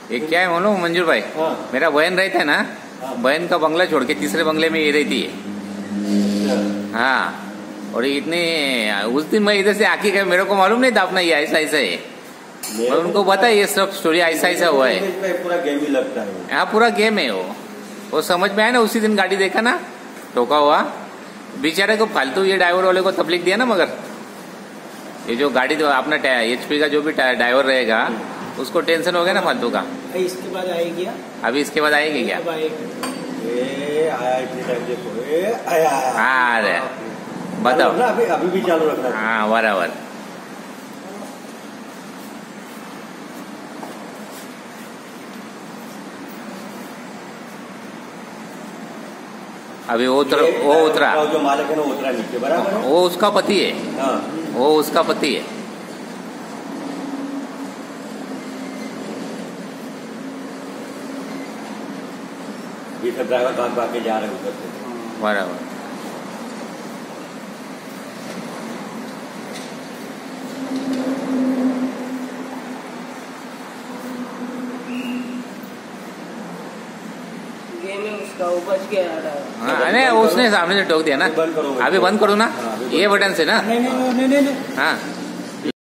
ये क्या है मालूम मंजूर भाई? हाँ। मेरा बहन रहता है ना, बहन का बंगला छोड़ के तीसरे बंगले में ये रहती है। हाँ, और इतने उस दिन मैं इधर से आके गया, मेरे को मालूम नहीं था अपना ये ऐसा ऐसा है। मैं उनको बताया ये सब स्टोरी ऐसा ऐसा हुआ है। पूरा गेम ही लगता है। हाँ पूरा गेम है वो समझ में आया ना। उसी दिन गाड़ी देखा ना, ठोका हुआ बेचारे को, फालतू ये ड्राइवर वाले को तकलीफ दिया ना। मगर ये जो गाड़ी जो अपना HP का जो भी ड्राइवर रहेगा उसको टेंशन हो गया ना फालतू का। इसके बाद आएगी क्या? अभी इसके बाद आएगी क्या? हाँ अरे बताओ। अभी भी चालू रखना। हाँ बराबर। अभी वो उतरा, जो मालिक है ना उतरा नीचे, बराबर। वो उसका पति है। हाँ। वो उसका पति है। ये सब ड्राइवर भाग के जा रहे हैं उधर से। बराबर। उसका वो बच गया। हाँ नहीं, उसने सामने से ठोक दिया ना। अभी बंद करो ना, ये बटन से ना। नहीं। हाँ